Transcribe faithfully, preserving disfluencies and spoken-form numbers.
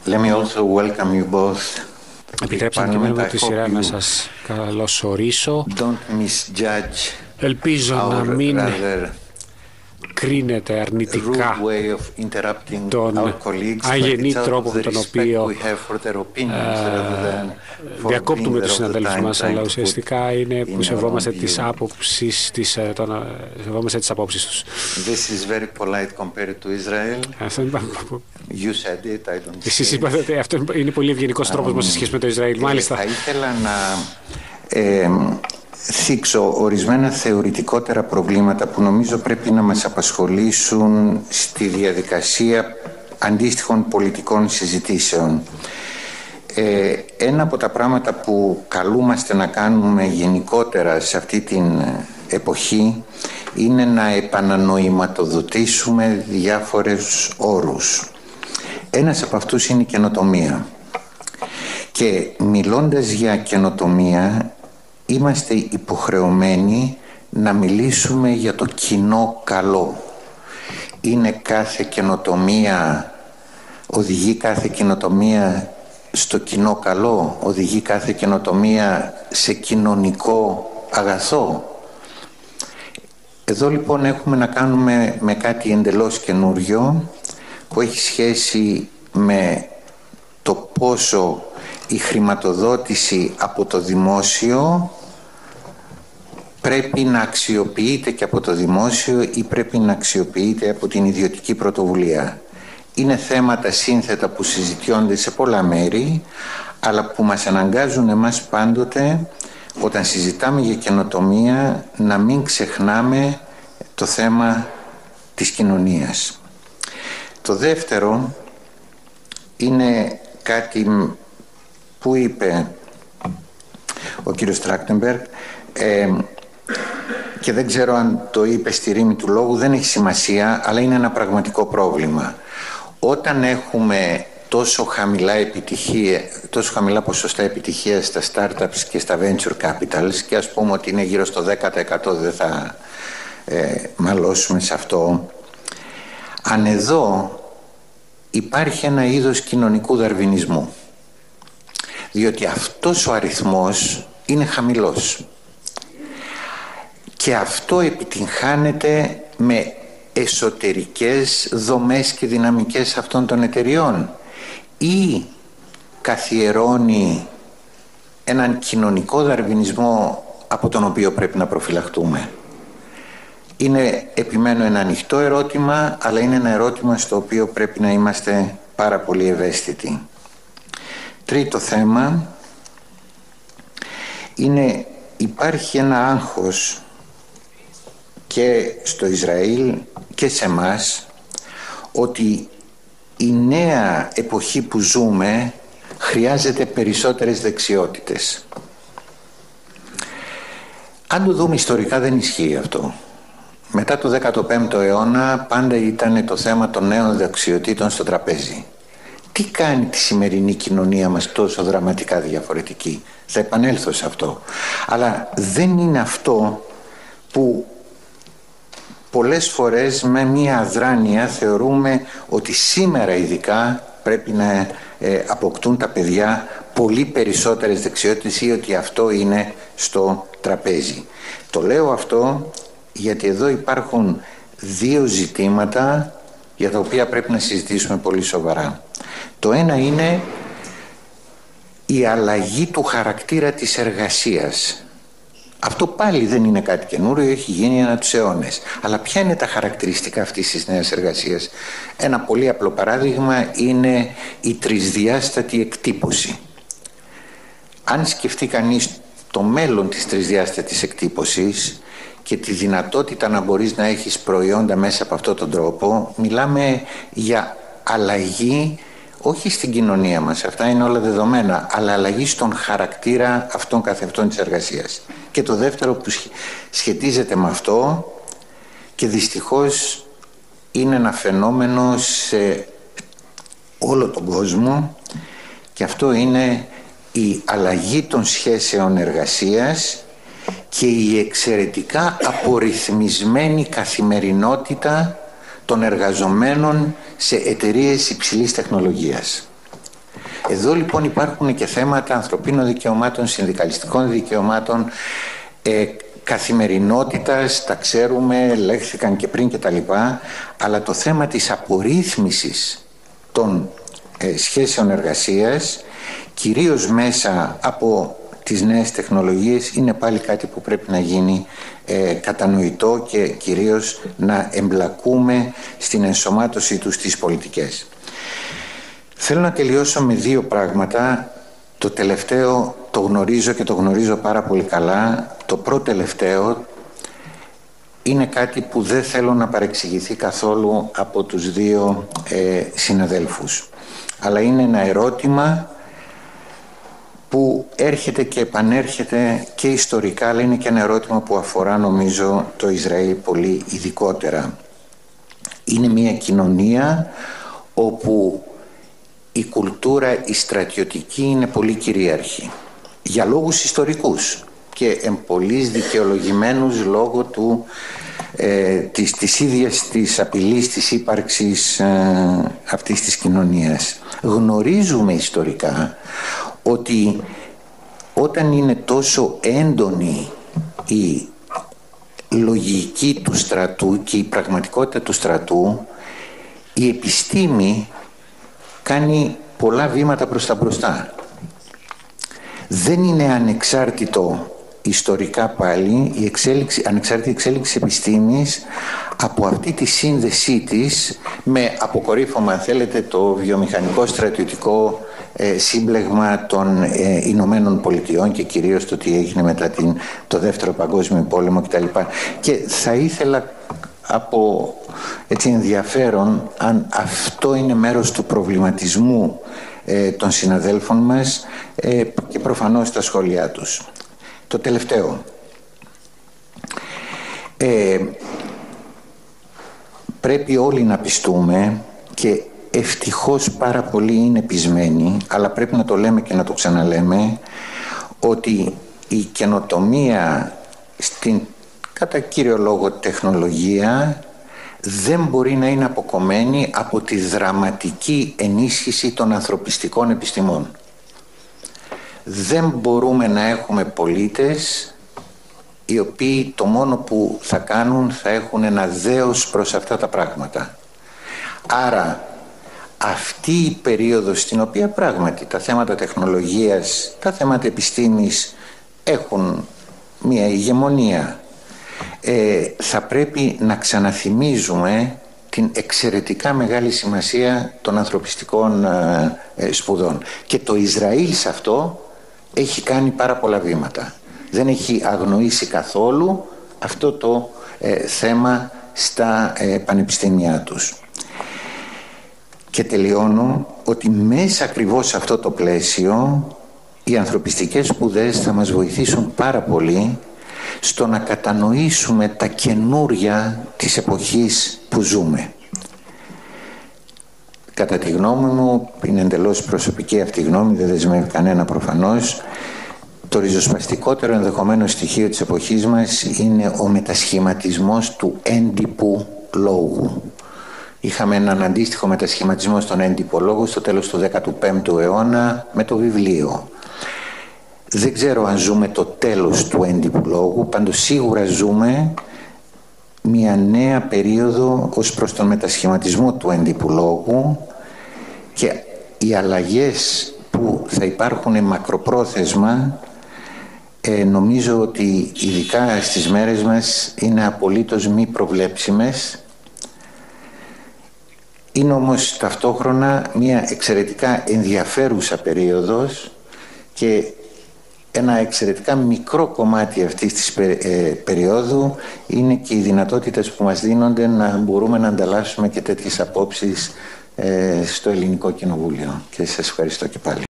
Let me also welcome you both. Επιτρέψτε και με τη σειρά να σας καλωσορίσω. Don't misjudge. Ελπίζω να μην κρίνετε αρνητικά τον αγενή τρόπο με τον οποίο ε, διακόπτουμε τους συναδέλφους μας, αλλά ουσιαστικά είναι που σεβόμαστε τις άποψεις, τις, τον, σεβόμαστε τις απόψεις τους. This is very polite compared to Israel. Αυτό είναι... You said it, I don't Εσείς είπατε ότι αυτό είναι πολύ ευγενικός τρόπος μας σε σχέση με το Ισραήλ. Μάλιστα. Θα ήθελα να ε, θίξω ορισμένα θεωρητικότερα προβλήματα που νομίζω πρέπει να μας απασχολήσουν στη διαδικασία αντίστοιχων πολιτικών συζητήσεων. Ε, ένα από τα πράγματα που καλούμαστε να κάνουμε γενικότερα σε αυτή την εποχή είναι να επανανοηματοδοτήσουμε διάφορους όρους. Ένας από αυτούς είναι η καινοτομία. Και μιλώντας για καινοτομία, είμαστε υποχρεωμένοι να μιλήσουμε για το κοινό καλό. Είναι κάθε καινοτομία, οδηγεί κάθε καινοτομία στο κοινό καλό, οδηγεί κάθε καινοτομία σε κοινωνικό αγαθό. Εδώ λοιπόν έχουμε να κάνουμε με κάτι εντελώς καινούριο που έχει σχέση με το πόσο η χρηματοδότηση από το δημόσιο πρέπει να αξιοποιείται και από το δημόσιο ή πρέπει να αξιοποιείται από την ιδιωτική πρωτοβουλία. Είναι θέματα σύνθετα που συζητιώνται σε πολλά μέρη, αλλά που μας αναγκάζουν εμάς πάντοτε, όταν συζητάμε για καινοτομία, να μην ξεχνάμε το θέμα της κοινωνίας. Το δεύτερο είναι κάτι που είπε ο κύριος Τράχτενμπεργκ ε, και δεν ξέρω αν το είπε στη ρήμη του λόγου, δεν έχει σημασία, αλλά είναι ένα πραγματικό πρόβλημα. Όταν έχουμε τόσο χαμηλά επιτυχία, τόσο χαμηλά ποσοστά επιτυχία στα startups και στα venture capitals, και ας πούμε ότι είναι γύρω στο δέκα τοις εκατό, δεν θα ε, μαλώσουμε σε αυτό, αν εδώ υπάρχει ένα είδος κοινωνικού δαρβινισμού, διότι αυτός ο αριθμός είναι χαμηλός και αυτό επιτυγχάνεται με εσωτερικές δομές και δυναμικές αυτών των εταιριών ή καθιερώνει έναν κοινωνικό δαρβινισμό από τον οποίο πρέπει να προφυλαχτούμε. Είναι, επιμένω, ένα ανοιχτό ερώτημα, αλλά είναι ένα ερώτημα στο οποίο πρέπει να είμαστε πάρα πολύ ευαίσθητοι. Τρίτο θέμα είναι, υπάρχει ένα άγχος και στο Ισραήλ και σε εμάς ότι η νέα εποχή που ζούμε χρειάζεται περισσότερες δεξιότητες. Αν το δούμε ιστορικά, δεν ισχύει αυτό. Μετά το δέκατο πέμπτο αιώνα πάντα ήταν το θέμα των νέων δεξιοτήτων στο τραπέζι. Τι κάνει τη σημερινή κοινωνία μας τόσο δραματικά διαφορετική? Θα επανέλθω σε αυτό. Αλλά δεν είναι αυτό που πολλές φορές με μία αδράνεια θεωρούμε ότι σήμερα ειδικά πρέπει να ε, αποκτούν τα παιδιά πολύ περισσότερες δεξιότητες ή ότι αυτό είναι στο τραπέζι. Το λέω αυτό γιατί εδώ υπάρχουν δύο ζητήματα για τα οποία πρέπει να συζητήσουμε πολύ σοβαρά. Το ένα είναι η αλλαγή του χαρακτήρα της εργασίας. Αυτό πάλι δεν είναι κάτι καινούριο, έχει γίνει ανά τους αιώνες. Αλλά ποια είναι τα χαρακτηριστικά αυτής της νέας εργασίας? Ένα πολύ απλό παράδειγμα είναι η τρισδιάστατη εκτύπωση. Αν σκεφτεί κανείς το μέλλον της τρισδιάστατης εκτύπωσης και τη δυνατότητα να μπορείς να έχεις προϊόντα μέσα από αυτόν τον τρόπο, μιλάμε για αλλαγή όχι στην κοινωνία μας, αυτά είναι όλα δεδομένα, αλλά αλλαγή στον χαρακτήρα αυτών καθευτών της εργασίας. Και το δεύτερο που σχετίζεται με αυτό και δυστυχώς είναι ένα φαινόμενο σε όλο τον κόσμο, και αυτό είναι η αλλαγή των σχέσεων εργασίας και η εξαιρετικά απορριθμισμένη καθημερινότητα των εργαζομένων σε εταιρείες υψηλής τεχνολογίας. Εδώ λοιπόν υπάρχουν και θέματα ανθρωπίνων δικαιωμάτων, συνδικαλιστικών δικαιωμάτων, ε, καθημερινότητας, τα ξέρουμε, λέχθηκαν και πριν και τα λοιπά, αλλά το θέμα της απορρίθμισης των ε, σχέσεων εργασίας, κυρίως μέσα από τις νέες τεχνολογίες, είναι πάλι κάτι που πρέπει να γίνει ε, κατανοητό και κυρίως να εμπλακούμε στην ενσωμάτωση τους στις πολιτικές. Θέλω να τελειώσω με δύο πράγματα. Το τελευταίο το γνωρίζω και το γνωρίζω πάρα πολύ καλά. Το πρώτο τελευταίο είναι κάτι που δεν θέλω να παρεξηγηθεί καθόλου από τους δύο ε, συναδέλφους. Αλλά είναι ένα ερώτημα που έρχεται και επανέρχεται και ιστορικά, αλλά είναι και ένα ερώτημα που αφορά νομίζω το Ισραήλ πολύ ειδικότερα. Είναι μια κοινωνία όπου η κουλτούρα, η στρατιωτική είναι πολύ κυρίαρχη. Για λόγους ιστορικούς και εμπολής δικαιολογημένους λόγω του, ε, της, της ίδιας της απειλής της ύπαρξης ε, αυτής της κοινωνίας. Γνωρίζουμε ιστορικά ότι όταν είναι τόσο έντονη η λογική του στρατού και η πραγματικότητα του στρατού, η επιστήμη κάνει πολλά βήματα προς τα μπροστά. Δεν είναι ανεξάρτητο ιστορικά πάλι η εξέλιξη, ανεξάρτητη εξέλιξη επιστήμης από αυτή τη σύνδεσή της με αποκορύφωμα, αν θέλετε, το βιομηχανικό στρατιωτικό ε, σύμπλεγμα των ε, Ηνωμένων Πολιτειών και κυρίως το τι έγινε μετά την, το Δεύτερο Παγκόσμιο Πόλεμο κτλ. Και θα ήθελα από έτσι ενδιαφέρον αν αυτό είναι μέρος του προβληματισμού ε, των συναδέλφων μας ε, και προφανώς τα σχόλιά τους. Το τελευταίο. Ε, πρέπει όλοι να πιστούμε και ευτυχώς πάρα πολλοί είναι πεισμένοι, αλλά πρέπει να το λέμε και να το ξαναλέμε, ότι η καινοτομία στην κατά κύριο λόγο τεχνολογία δεν μπορεί να είναι αποκομμένη από τη δραματική ενίσχυση των ανθρωπιστικών επιστημών. Δεν μπορούμε να έχουμε πολίτες οι οποίοι το μόνο που θα κάνουν θα έχουν ένα δέος προς αυτά τα πράγματα. Άρα αυτή η περίοδος στην οποία πράγματι τα θέματα τεχνολογίας, τα θέματα επιστήμης έχουν μια ηγεμονία, ε, θα πρέπει να ξαναθυμίζουμε την εξαιρετικά μεγάλη σημασία των ανθρωπιστικών ε, ε, σπουδών. Και το Ισραήλ σε αυτό έχει κάνει πάρα πολλά βήματα. Δεν έχει αγνοήσει καθόλου αυτό το ε, θέμα στα ε, πανεπιστήμια τους. Και τελειώνω ότι μέσα ακριβώς σε αυτό το πλαίσιο οι ανθρωπιστικές σπουδές θα μας βοηθήσουν πάρα πολύ στο να κατανοήσουμε τα καινούρια της εποχής που ζούμε. Κατά τη γνώμη μου, είναι εντελώς προσωπική αυτή η γνώμη, δεν δεσμεύει κανένα προφανώς, το ριζοσπαστικότερο ενδεχομένως στοιχείο της εποχής μας είναι ο μετασχηματισμός του έντυπου λόγου. Είχαμε έναν αντίστοιχο μετασχηματισμό στον έντυπο λόγο στο τέλος του δέκατου πέμπτου αιώνα με το βιβλίο. Δεν ξέρω αν ζούμε το τέλος του έντυπου λόγου, πάντως σίγουρα ζούμε μια νέα περίοδο ως προς τον μετασχηματισμό του έντυπου λόγου και οι αλλαγές που θα υπάρχουν μακροπρόθεσμα ε, νομίζω ότι ειδικά στις μέρες μας είναι απολύτως μη προβλέψιμες. Είναι όμως ταυτόχρονα μια εξαιρετικά ενδιαφέρουσα περίοδος και ένα εξαιρετικά μικρό κομμάτι αυτής της περίοδου είναι και οι δυνατότητες που μας δίνονται να μπορούμε να ανταλλάσσουμε και τέτοιες απόψεις στο Ελληνικό Κοινοβούλιο. Και σας ευχαριστώ και πάλι.